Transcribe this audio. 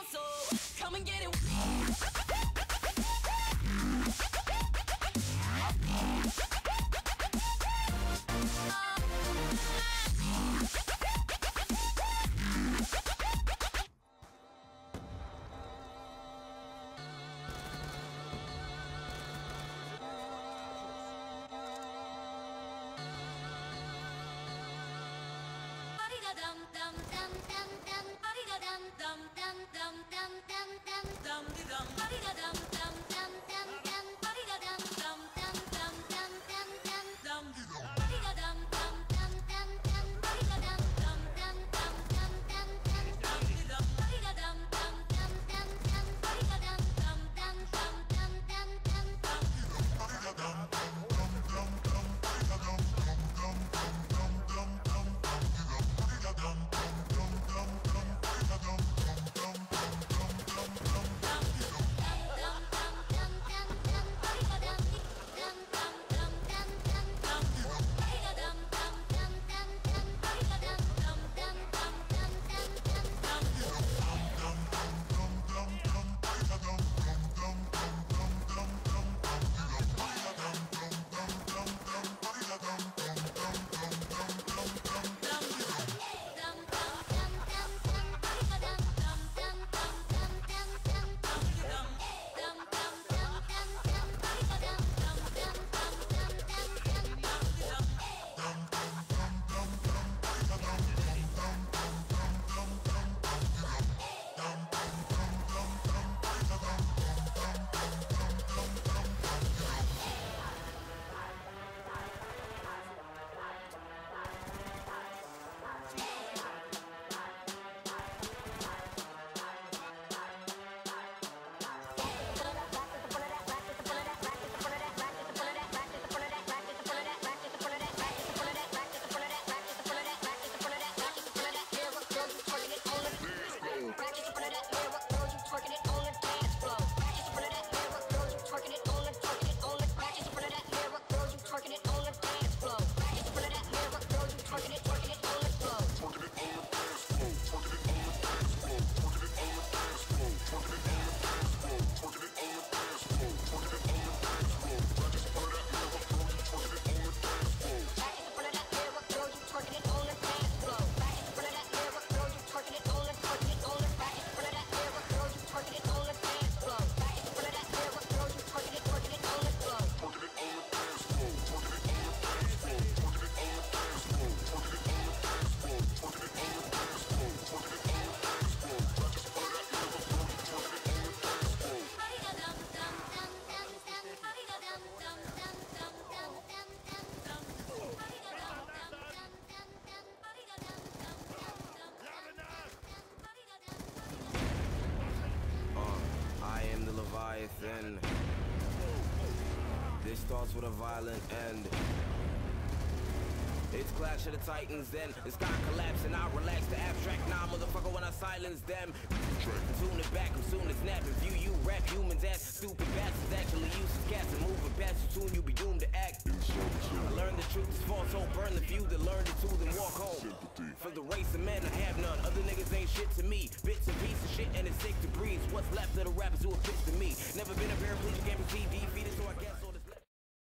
So come and get it. Leviathan. This starts with a violent end. It's Clash of the Titans then. The sky collapse and I relax the abstract. Nah, motherfucker, when I silence them. Tune it back, I'm soon as snap and view you rap humans as stupid bastards. Actually useless cats and moving past you soon you'll be doomed to act. I learned the truth is false, so burn the few that learned the truth and walk home. For the race of men I have none. Other niggas ain't shit to me. Bits and pieces of shit and it's sick to breathe. What's left of the rappers who are pissed to me? Never been a paraplegic, can't be defeated, so I guess